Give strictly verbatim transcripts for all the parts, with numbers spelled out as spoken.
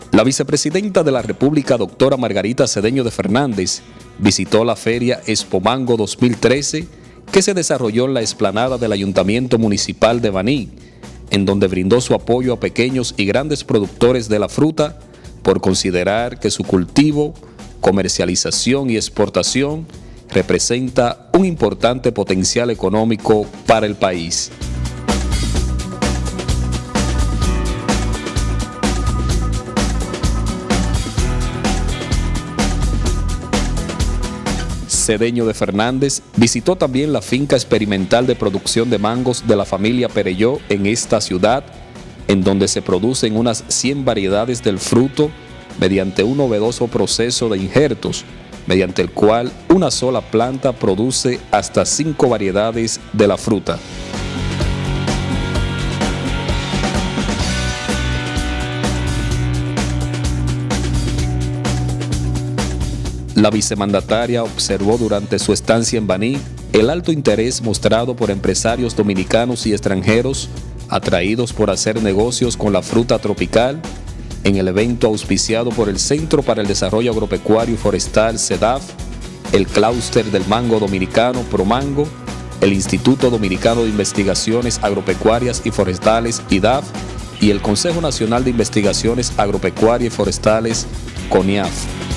La vicepresidenta de la República, doctora Margarita Cedeño de Fernández, visitó la feria Expo Mango dos mil trece que se desarrolló en la explanada del Ayuntamiento Municipal de Baní, en donde brindó su apoyo a pequeños y grandes productores de la fruta por considerar que su cultivo, comercialización y exportación representa un importante potencial económico para el país. Cedeño de Fernández visitó también la finca experimental de producción de mangos de la familia Perelló en esta ciudad, en donde se producen unas cien variedades del fruto mediante un novedoso proceso de injertos, mediante el cual una sola planta produce hasta cinco variedades de la fruta. La vicemandataria observó durante su estancia en Baní el alto interés mostrado por empresarios dominicanos y extranjeros atraídos por hacer negocios con la fruta tropical en el evento auspiciado por el Centro para el Desarrollo Agropecuario y Forestal CEDAF, el Clúster del Mango Dominicano ProMango, el Instituto Dominicano de Investigaciones Agropecuarias y Forestales IDAF y el Consejo Nacional de Investigaciones Agropecuarias y Forestales CONIAF.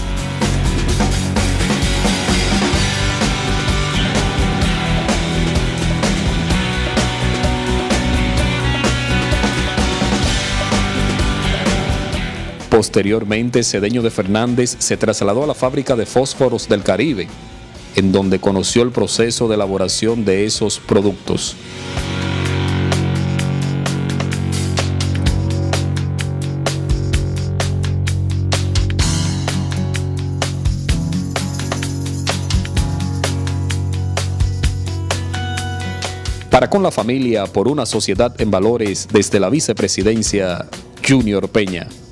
Posteriormente, Cedeño de Fernández se trasladó a la fábrica de fósforos del Caribe, en donde conoció el proceso de elaboración de esos productos. Para con la familia, por una sociedad en valores, desde la vicepresidencia, Junior Peña.